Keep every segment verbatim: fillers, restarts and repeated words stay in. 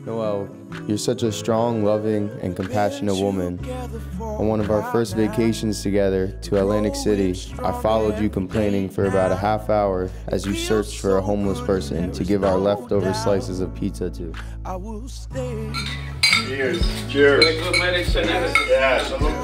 Noelle, you're such a strong, loving, and compassionate woman. On one of our first vacations together to Atlantic City, I followed you complaining for about a half hour as you searched for a homeless person to give our leftover slices of pizza to. Cheers. Cheers. Yeah,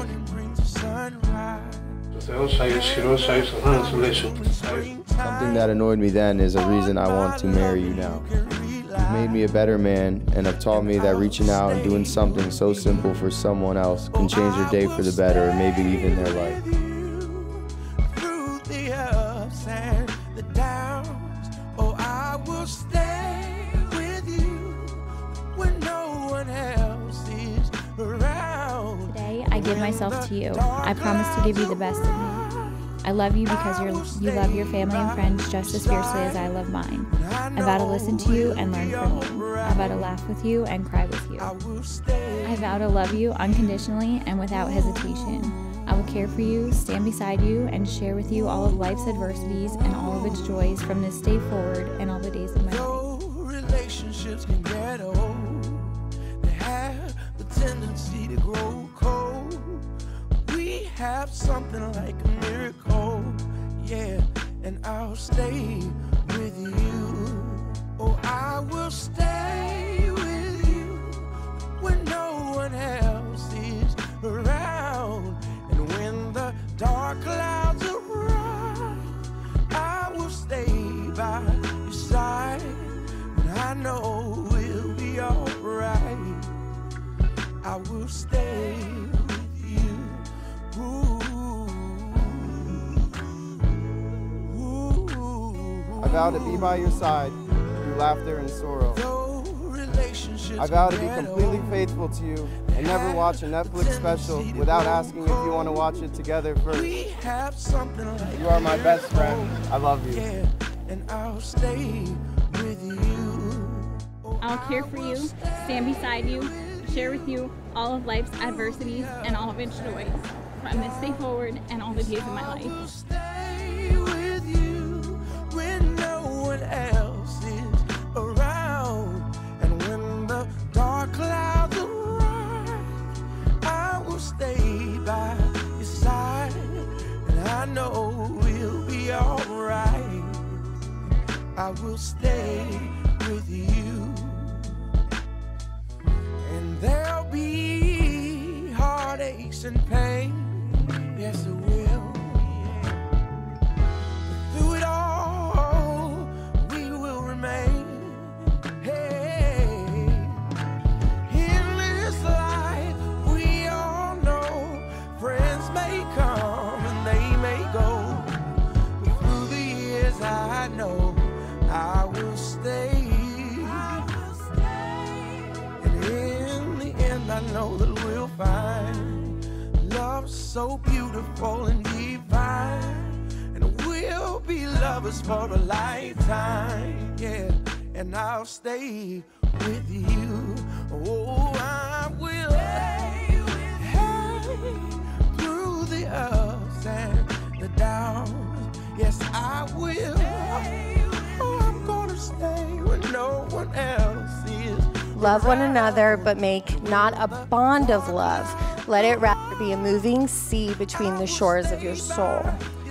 Something that annoyed me then is a reason I want to marry you now. You've made me a better man and have taught me that reaching out and doing something so simple for someone else can change their day for the better or maybe even their life. Through the ups and the downs, oh, I will stay with you when no one else is around. Today, I give myself to you. I promise to give you the best of me. I love you because you're, you love your family and friends just as fiercely as I love mine. I vow to listen to you and learn from you. I vow to laugh with you and cry with you. I vow to love you unconditionally and without hesitation. I will care for you, stand beside you, and share with you all of life's adversities and all of its joys from this day forward and all the days of my life. Relationships can get old. They have the tendency to grow cold. We have something like a miracle, yeah, and I'll stay with you. Oh, I will stay with you when no one else is around. And when the dark clouds arrive, I will stay by your side. And I know we'll be alright. I will stay with you. Ooh. I vow to be by your side through laughter and sorrow. I vow to be completely faithful to you and never watch a Netflix special without asking if you want to watch it together first. You are my best friend. I love you. And I'll stay with you. I'll care for you, stand beside you, share with you all of life's adversities and all of its joys from this day forward and all the days of my life. Stay with you when no one else is around. And when the dark clouds arrive, I will stay by your side. And I know we'll be alright. I will stay with you. And there'll be heartaches and pain. Yes, it will. But through it all, we will remain. Hey, in this life, we all know friends may come and they may go. But through the years, I know I will stay. I will stay. And in the end, I know that we'll find love so beautiful and divine, and we'll be lovers for a lifetime, yeah, and I'll stay with you. Oh, I will stay with you through the ups and the downs. Yes, I will. Oh, I'm gonna stay when no one else is. Love one another, but make not a bond of love. Let it rather be a moving sea between the shores of your soul.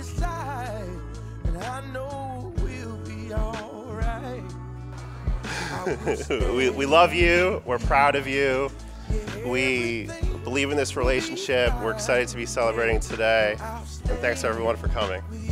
we, we love you. We're proud of you. We believe in this relationship. We're excited to be celebrating today. And thanks everyone for coming.